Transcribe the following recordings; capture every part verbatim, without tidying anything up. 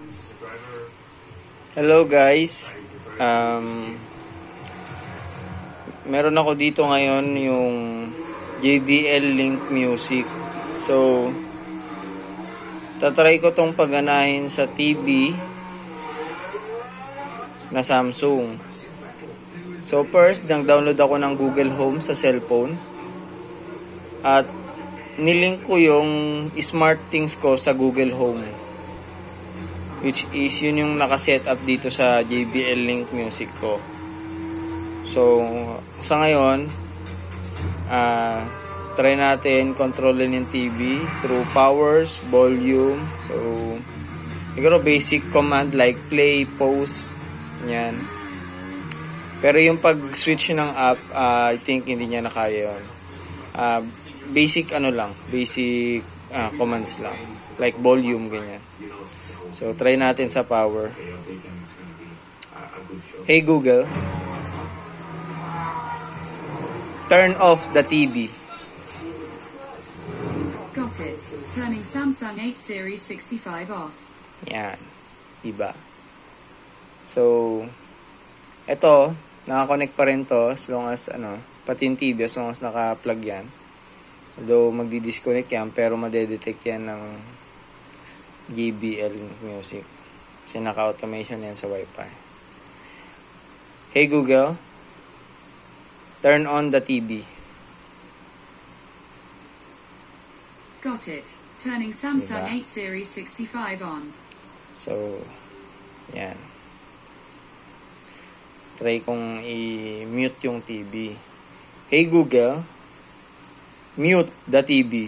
Hello guys, um, meron ako dito ngayon yung J B L Link Music. So, tatry ko tong paganahin sa T V na Samsung. So first, nag-download ako ng Google Home sa cellphone at nilink ko yung SmartThings ko sa Google Home, which is yun yung nakaset up dito sa J B L Link Music ko. So sa ngayon, uh, try natin kontrolin yung T V through powers, volume. So siguro basic command like play, pause, yan. Pero yung pag-switch ng app, uh, I think hindi niya nakaya yun. Uh, basic ano lang, basic uh, commands lang, like volume, ganyan. So try natin sa power. Hey Google, turn off the T V. Got it. Turning Samsung eight Series sixty-five off. Yan, diba? So eto, naka-connect pa rin to as long as ano, pati yung T V as long as naka-plug yan. Although magdi-disconnect yan, pero madedetect yan ng J B L Link Music kasi naka-automation yan sa Wi-Fi. Hey Google, turn on the T V. Got it. Turning Samsung Diba? eight Series sixty-five on. So, yan. Try kong i-mute yung T V. Hey Google, mute the T V.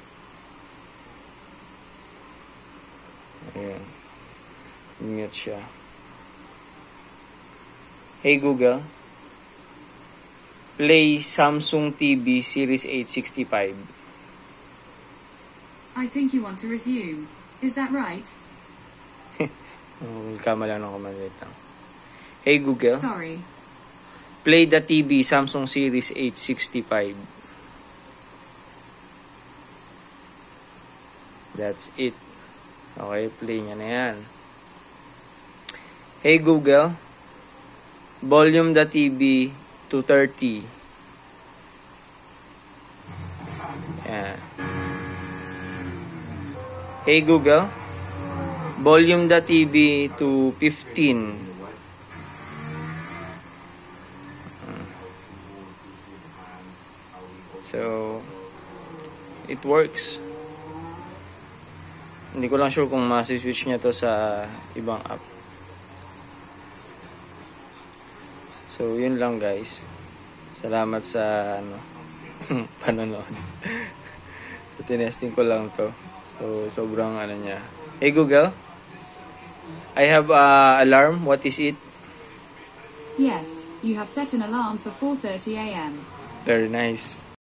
Ayan. Mute siya. Hey Google, play Samsung T V Series eight sixty-five. I think you want to resume. Is that right? Oh, kama lang ng command wait lang. Hey Google, Sorry. play the T V Samsung Series eight sixty-five. That's it. Okay, play niya na yan. Hey Google, volume the T V to thirty. Yan. Hey Google, volume the T V to fifteen. So, it works. Hindi ko lang sure kung ma-switch niya to sa ibang app. So, yun lang guys. Salamat sa ano, panonood. So, tinesting ko lang to. So, sobrang ano niya. Hey Google, I have a alarm. What is it? Yes, you have set an alarm for four thirty a m Very nice.